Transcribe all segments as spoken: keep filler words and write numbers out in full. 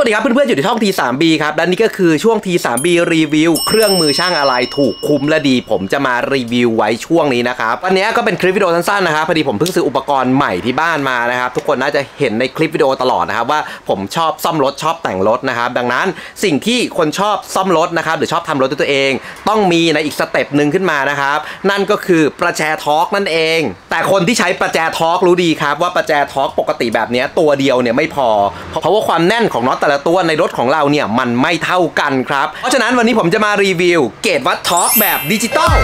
สดีครับเพื่อนๆอยู่ในช่อง ที ทรี บี ครับและนี่ก็คือช่วง ที ทรี บี รีวิวเครื่องมือช่างอะไรถูกคุ้มและดีผมจะมารีวิวไว้ช่วงนี้นะครับวันนี้ก็เป็นคลิปวิดีโอสั้นๆนะครับพอดีผมเพิ่งซื้ออุปกรณ์ใหม่ที่บ้านมานะครับทุกคนน่าจะเห็นในคลิปวิดีโอตลอดนะครับว่าผมชอบซ่อมรถชอบแต่งรถนะครับดังนั้นสิ่งที่คนชอบซ่อมรถนะครับหรือชอบทำรถด้วยตัวเองต้องมีในอีกสเต็ปหนึ่งขึ้นมานะครับนั่นก็คือประแจทอร์กนั่นเองแต่คนที่ใช้ประแจทอร์กรู้ดีครับว่าประแจทอร์กปกติแบบนี้ตัวเดียวเนี่ยไม่พอเพราะว่าความแน่นของน็อตแต่ละตัวในรถของเราเนี่ยมันไม่เท่ากันครับเพราะฉะนั้นวันนี้ผมจะมารีวิวเกจวัดทอร์กแบบดิจิตอล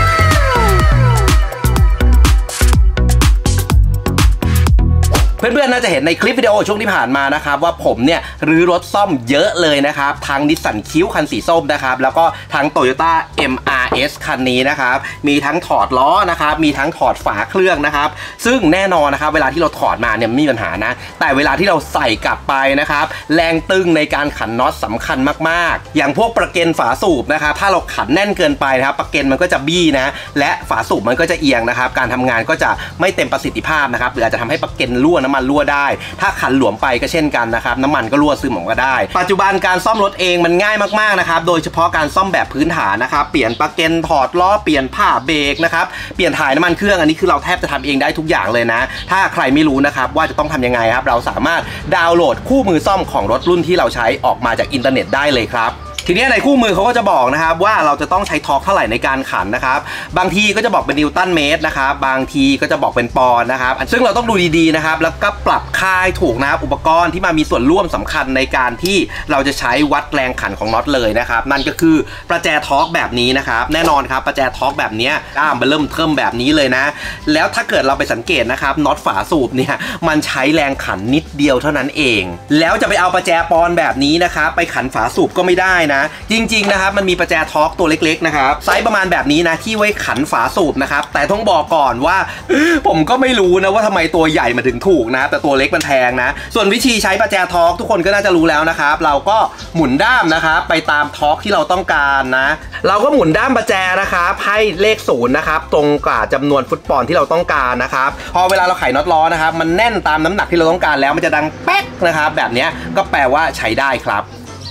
เพื่อนๆน่าจะเห็นในคลิปวิดีโอช่วงที่ผ่านมานะครับว่าผมเนี่ยรื้อรถซ่อมเยอะเลยนะครับทั้งนิสสันคิ้วคันสีส้มนะครับแล้วก็ทั้ง Toyota เอ็ม อาร์ เอส คันนี้นะครับมีทั้งถอดล้อนะครับมีทั้งถอดฝาเครื่องนะครับซึ่งแน่นอนนะครับเวลาที่เราถอดมาเนี่ยไม่มีปัญหานะแต่เวลาที่เราใส่กลับไปนะครับแรงตึงในการขันน็อตสำคัญมากๆอย่างพวกประเก็นฝาสูบนะครับถ้าเราขันแน่นเกินไปนะครับประเก็นมันก็จะบี้นะและฝาสูบมันก็จะเอียงนะครับการทำงานก็จะไม่เต็มประสิทธิภาพนะครับหรืออาจจะทำให้ประเก็นรั่วน้ำมันรั่วได้ถ้าขันหลวมไปก็เช่นกันนะครับน้ำมันก็รั่วซึมออกมาได้ปัจจุบันการซ่อมรถเองมันง่ายมากๆนะครับโดยเฉพาะการซ่อมแบบพื้นฐานนะครับเปลี่ยนประเก็นถอดล้อเปลี่ยนผ้าเบรกนะครับเปลี่ยนถ่ายน้ำมันเครื่องอันนี้คือเราแทบจะทำเองได้ทุกอย่างเลยนะถ้าใครไม่รู้นะครับว่าจะต้องทำยังไงครับเราสามารถดาวน์โหลดคู่มือซ่อมของรถรุ่นที่เราใช้ออกมาจากอินเทอร์เน็ตได้เลยครับทีนี้ในคู่มือเขาก็จะบอกนะครับว่าเราจะต้องใช้ทอร์กเท่าไหร่ในการขันนะครับบางทีก็จะบอกเป็นนิวตันเมตรนะครับบางทีก็จะบอกเป็นปอนด์นะครับซึ่งเราต้องดูดีๆนะครับแล้วก็ปรับค่าให้ถูกนะครับอุปกรณ์ที่มามีส่วนร่วมสำคัญในการที่เราจะใช้วัดแรงขันของน็อตเลยนะครับนั่นก็คือประแจทอร์กแบบนี้นะครับแน่นอนครับประแจทอร์กแบบนี้ด้ามมันเริ่มเทิมแบบนี้เลยนะแล้วถ้าเกิดเราไปสังเกตนะครับน็อตฝาสูบเนี่ยมันใช้แรงขันนิดเดียวเท่านั้นเองแล้วจะไปเอาประแจปอนด์แบบนี้นะครับไปขันฝาสูบก็ไม่ได้นะจริงๆนะครับมันมีประแจทอร์กตัวเล็กๆนะครับไซส์ประมาณแบบนี้นะที่ไว้ขันฝาสูบนะครับแต่ต้องบอกก่อนว่าผมก็ไม่รู้นะว่าทำไมตัวใหญ่มาถึงถูกนะแต่ตัวเล็กมันแพงนะส่วนวิธีใช้ประแจทอร์กทุกคนก็น่าจะรู้แล้วนะครับเราก็หมุนด้ามนะครับไปตามทอร์กที่เราต้องการนะเราก็หมุนด้ามประแจนะครับให้เลขศูนย์นะครับตรงกับจำนวนฟุตปอนด์ที่เราต้องการนะครับพอเวลาเราไขน็อตล้อนะครับมันแน่นตามน้ำหนักที่เราต้องการแล้วมันจะดังแป๊กนะครับแบบนี้ก็แปลว่าใช้ได้ครับ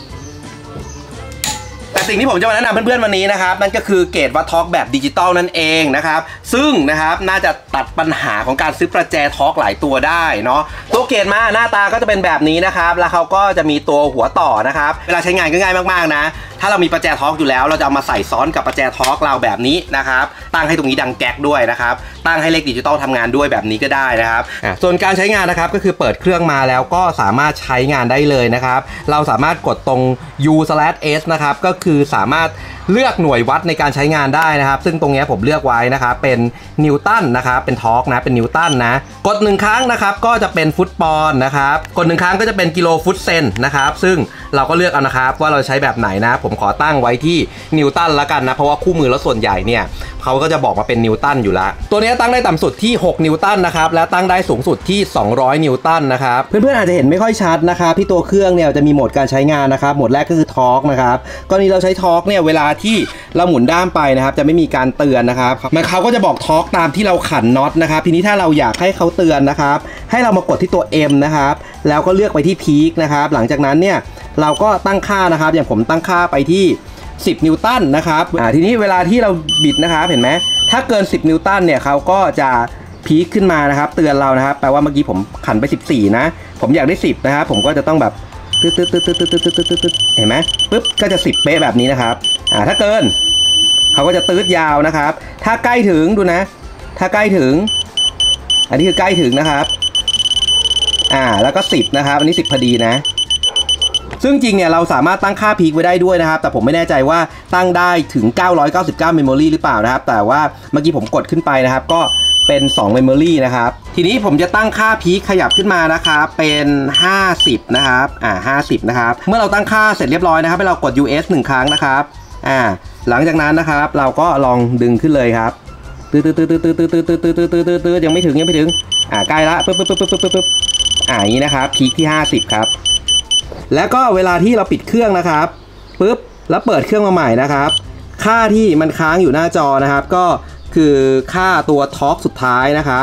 แต่สิ่งที่ผมจะมาแนะนำเพื่อนๆวันนี้นะครับนั่นก็คือเกจวัดทอร์กแบบดิจิตอลนั่นเองนะครับซึ่งนะครับน่าจะตัดปัญหาของการซื้อประแจทอร์กหลายตัวได้เนาะตัวเกจมาหน้าตาก็จะเป็นแบบนี้นะครับแล้วเขาก็จะมีตัวหัวต่อนะครับเวลาใช้งานก็ง่ายมากๆนะถ้าเรามีประแจทอร์กอยู่แล้วเราจะเอามาใส่ซ้อนกับประแจทอร์กเราแบบนี้นะครับตั้งให้ตรงนี้ดังแก๊กด้วยนะครับตั้งให้เลขดิจิตอลทำงานด้วยแบบนี้ก็ได้นะครับส่วนการใช้งานนะครับก็คือเปิดเครื่องมาแล้วก็สามารถใช้งานได้เลยนะครับเราสามารถกดตรง ยู เอส นะครับก็คือสามารถเลือกหน่วยวัดในการใช้งานได้นะครับซึ่งตรงนี้ผมเลือกไว้นะครับเป็นนิวตันนะครับเป็นทอร์กนะเป็นนิวตันนะกดหนึ่งครั้งนะครับก็จะเป็นฟุตปอนด์นะครับกดหนึ่งครั้งก็จะเป็นกิโลฟุตเซนนะครับซึ่งเราก็เลือกเอานะครับว่าเราใช้แบบไหนนะผมขอตั้งไว้ที่นิวตันละกันนะเพราะว่าคู่มือแล้วส่วนใหญ่เนี่ยเขาก็จะบอกมาเป็นนิวตันอยู่แล้วตัวนี้ตั้งได้ต่ำสุดที่หกนิวตันนะครับและตั้งได้สูงสุดที่สองร้อยนิวตันนะครับเพื่อนๆอาจจะเห็นไม่ค่อยชัดนะครับที่ตัวเครื่องเนี่ยจะมีโหมดการใช้งานนะครับโหมดแรกก็คือทอร์กนะครับกรณีเราใช้ทอร์กเนี่ยเวลาที่เราหมุนด้ามไปนะครับจะไม่มีการเตือนนะครับมันเขาก็จะบอกทอร์กตามที่เราขันน็อตนะครับทีนี้ถ้าเราอยากให้เขาเตือนนะครับให้เรามากดที่ตัว M นะครับแล้วก็เลือกไปที่พีคนะครับหลังจากนั้นเนี่ยเราก็ตั้งค่านะครับอย่างผมตั้งค่าไปที่สิบนิวตันนะครับอ่าทีนี้เวลาที่เราบิดนะครับเห็นไหมถ้าเกินสิบนิวตันเนี่ยเขาก็จะพีคขึ้นมานะครับเตือนเรานะครับแปลว่าเมื่อกี้ผมขันไปสิบสี่นะผมอยากได้สิบนะครับผมก็จะต้องแบบตึ๊ดตึ๊ดตึ๊ดตึ๊ดตึ๊ดตึ๊ดตึ๊ดตึ๊ดเห็นไหมปึ๊บก็จะสิบเป๊ะแบบนี้นะครับอ่าถ้าเกินเขาก็จะตืดยาวนะครับถ้าใกล้ถึงดูนะถ้าใกล้ถึงอันนี้คือใกล้ถึงนะครับอ่าแล้วก็สิบนะครับอันนี้สิบพอดีนะซึ่งจริงเนี่ยเราสามารถตั้งค่าพีคไว้ได้ด้วยนะครับแต่ผมไม่แน่ใจว่าตั้งได้ถึงเก้าร้อยเก้าสิบเก้า memory หรือเปล่านะครับแต่ว่าเมื่อกี้ผมกดขึ้นไปนะครับก็เป็นสอง memory นะครับทีนี้ผมจะตั้งค่าพีคขยับขึ้นมานะครับเป็นห้าสิบนะครับอ่าห้าสิบนะครับเมื่อเราตั้งค่าเสร็จเรียบร้อยนะครับให้เรากด ยู เอส หนึ่งครั้งนะครับอ่าหลังจากนั้นนะครับเราก็ลองดึงขึ้นเลยครับตื้อตื้อตื้อตื้อตื้อตื้อตื้อตื้อตื้อตื้อตื้อตื้อยังไม่ถึงยังไม่ถึงอ่าใกล้ละปึ๊บปึ๊บปึ๊บปึ๊บปึ๊บปึ๊บอ่าอย่างนี้นะครับพีคที่ห้าสิบครับแล้วก็เวลาที่เราปิดเครื่องนะครับปึ๊บแล้วเปิดเครื่องมาใหม่นะครับค่าที่มันค้างอยู่หน้าจอนะครับก็คือค่าตัวทอร์กสุดท้ายนะครับท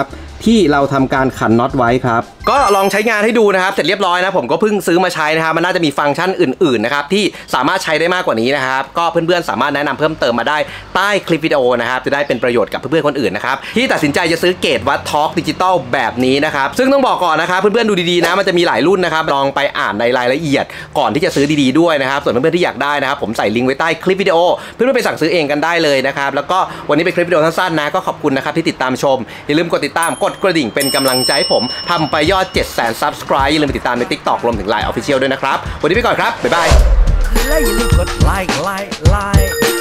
ที่เราทำการขันน็อตไว้ครับก็ลองใช้งานให้ดูนะครับเสร็จเรียบร้อยนะผมก็เพิ่งซื้อมาใช้นะครับมันน่าจะมีฟังก์ชันอื่นๆนะครับที่สามารถใช้ได้มากกว่านี้นะครับก็เพื่อนๆสามารถแนะนำเพิ่มเติมมาได้ใต้คลิปวิดีโอนะครับจะได้เป็นประโยชน์กับเพื่อนๆคนอื่นนะครับที่ตัดสินใจจะซื้อเกจวัดทอร์กดิจิตอลแบบนี้นะครับซึ่งต้องบอกก่อนนะครับเพื่อนๆดูดีๆนะมันจะมีหลายรุ่นนะครับลองไปอ่านในรายละเอียดก่อนที่จะซื้อดีๆด้วยนะครับส่วนเพื่อนๆที่อยากได้นะครับผมใส่ลิงก์ไว้ใต้คลิปวิดีโอเพื่อนๆไปสั่งซื้อเองกันได้เลยนะครับแล้วก็วันนี้เป็นคลิปวิดีโอสั้นๆนะก็ขอบคุณนะครับที่ติดตามชมอย่าลืมกดติดตามกดกระดิ่งเป็นกำลังใจให้ผมทำไปยอด เจ็ดแสน ซับสไครบ์ อย่าลืมไปติดตามใน ติ๊กต็อก รวมถึง ไลน์ Official ด้วยนะครับวันนี้ไปก่อนครับบ๊ายบายและอย่าลืมกดไลค์ไลค์ไลค์